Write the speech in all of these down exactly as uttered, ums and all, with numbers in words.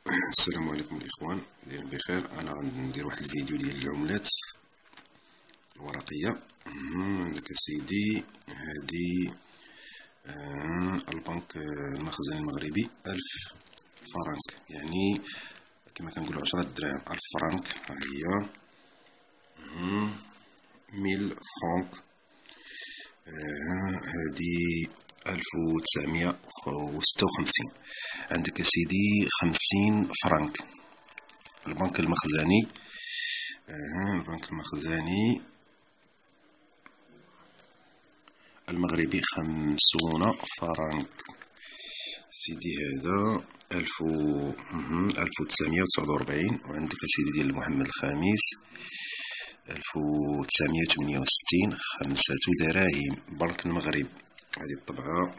السلام عليكم الاخوان، دايرين بخير. انا غندير واحد الفيديو ديال العملات الورقيه. عندك سيدي هادي آه البنك المخزن المغربي ألف فرنك، يعني كما كنقولوا عشرة دراهم. ألف فرنك ها هي ميل فرنك. هادي ألف وتسعمية وستة وخمسين. عندك سيدي خمسين فرنك. البنك المخزني آه البنك المخزني المغربي خمسون فرنك. سيدي هذا ألف و ألف وتسعمية وتسعة وأربعين. وعندك سيدي ديال محمد الخامس ألف وتسعمية وثمانية وستين، خمسة دراهم. بنك المغرب، هذه الطبعة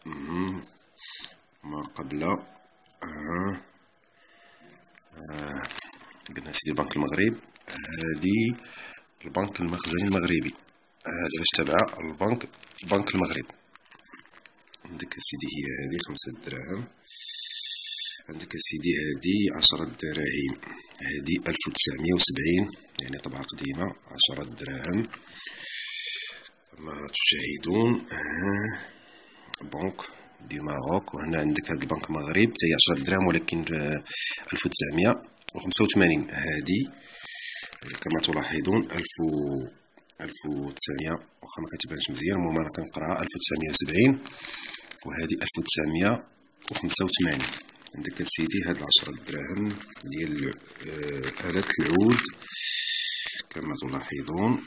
ما قبل آه. آه. قلنا سيدي بنك المغرب، هذه البنك المخزني المغربي، هذا باش تبع البنك بنك المغرب. عندك سيدي هي هذه خمسة دراهم. عندك سيدي هذه عشرة دراهم، هذه ألف وتسعمية وسبعين، يعني طبعة قديمة، عشرة دراهم كما تشاهدون. آه. بنك دي ماروك. وهنا عندك هذا البنك المغرب حتى هي عشرة دراهم، ولكن ألف وتسعمية وخمسة وثمانين. هذه كما تلاحظون ألف ألف وتسعمية، واخا ما كتبانش مزيان، المهم انا كنقراها ألف وتسعمية وسبعين، وهذه ألف وتسعمية وخمسة وثمانين. عندك سيدي هاد العشرة دراهم ديال آه آلة العود كما تلاحظون.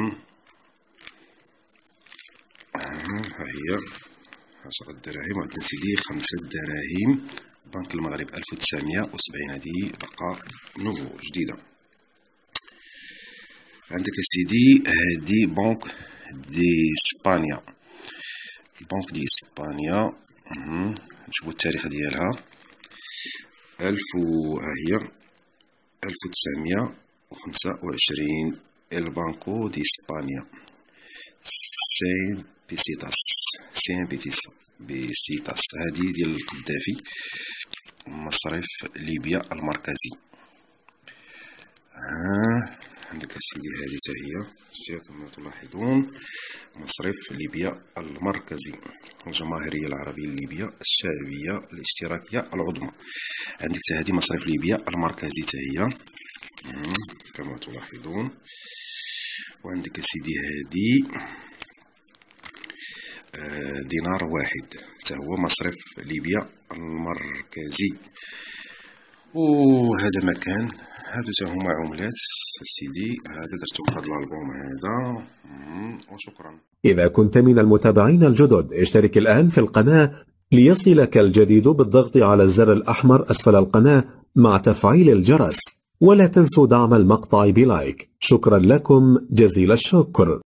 ها هي عشرة دراهم. وعندنا سيدي خمسة دراهم بنك المغرب ألف وتسعمية وسبعين، هذه بقى نوفو جديدة. عندك سيدي هادي بنك دي اسبانيا، بنك دي اسبانيا. نشوفو التاريخ ديالها ألف و ها هي ألف وتسعمية وخمسة وعشرين. البنكو دي اسبانيا سين بيسيتاس، سين بيتيس بيسيتاس، هادي ديال القذافي، مصرف ليبيا المركزي. ها عندك سيدي هذه حتى هي كما تلاحظون، مصرف ليبيا المركزي، الجماهيرية العربية الليبية الشعبية الاشتراكية العظمى. عندك هذه مصرف ليبيا المركزي حتى هي كما تلاحظون. وعندك سيدي هذه دينار واحد حتى هو مصرف ليبيا المركزي. وهذا مكان، هادو تا هما عملات سيدي. هذا درتو في هذا الالبوم هذا، وشكرا. إذا كنت من المتابعين الجدد اشترك الآن في القناة ليصلك الجديد بالضغط على الزر الأحمر أسفل القناة مع تفعيل الجرس، ولا تنسوا دعم المقطع بلايك. شكرا لكم جزيل الشكر.